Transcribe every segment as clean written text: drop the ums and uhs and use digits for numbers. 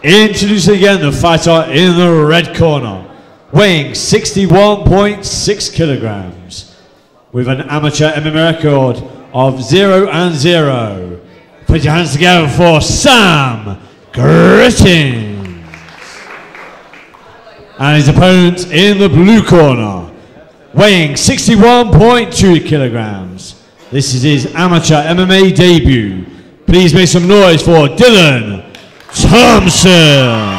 Introducing again the fighter in the red corner, weighing 61.6 kilograms, with an amateur MMA record of 0-0. Put your hands together for Sam Grittins. And his opponent in the blue corner, weighing 61.2 kilograms. This is his amateur MMA debut. Please make some noise for Dylan Thompson.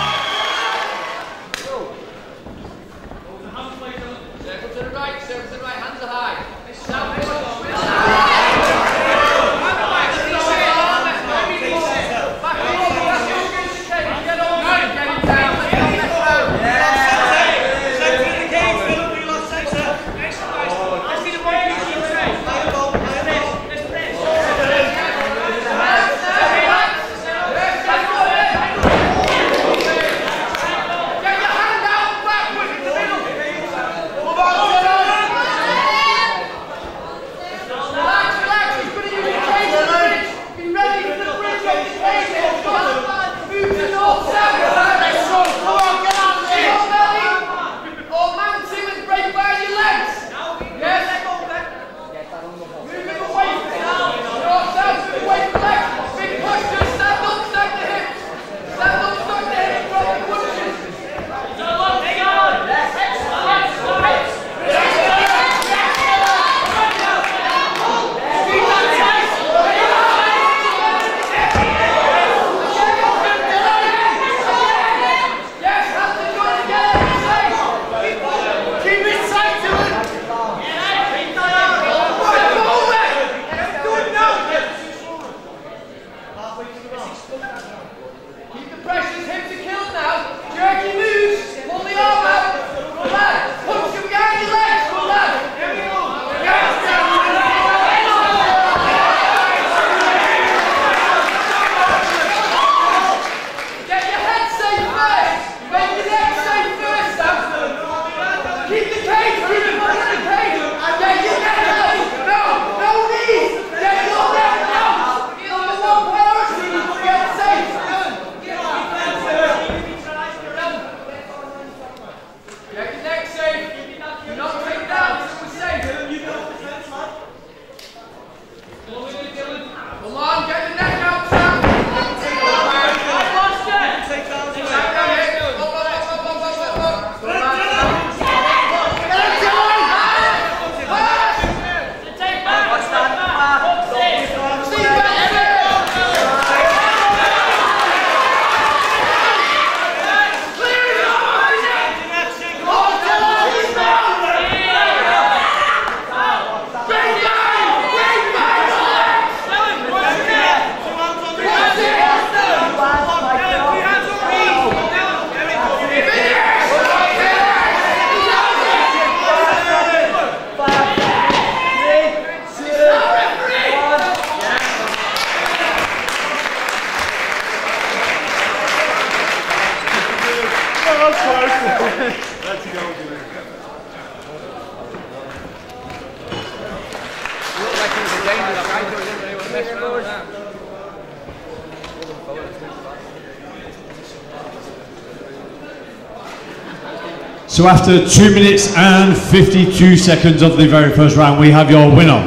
So after 2 minutes and 52 seconds of the very first round, we have your winner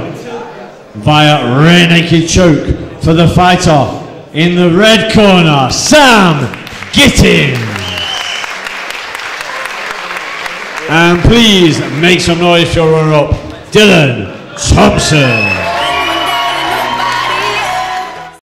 via rear naked choke for the fighter in the red corner, Sam Grittins. And please make some noise for your runner-up, Dylan Thompson.